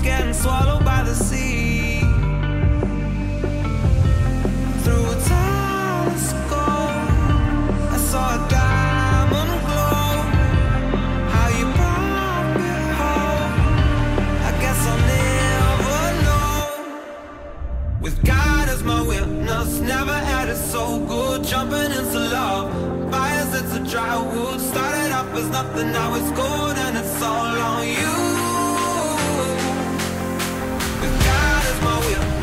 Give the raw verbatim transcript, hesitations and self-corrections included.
getting swallowed by the sea. Through a telescope, I saw a diamond glow. How you brought me home, I guess I'll never know. With God as my witness, never had it so good. Jumping into love, fires into dry wood. Started off as nothing, now it's gold, and it's all on you. With God as my witness.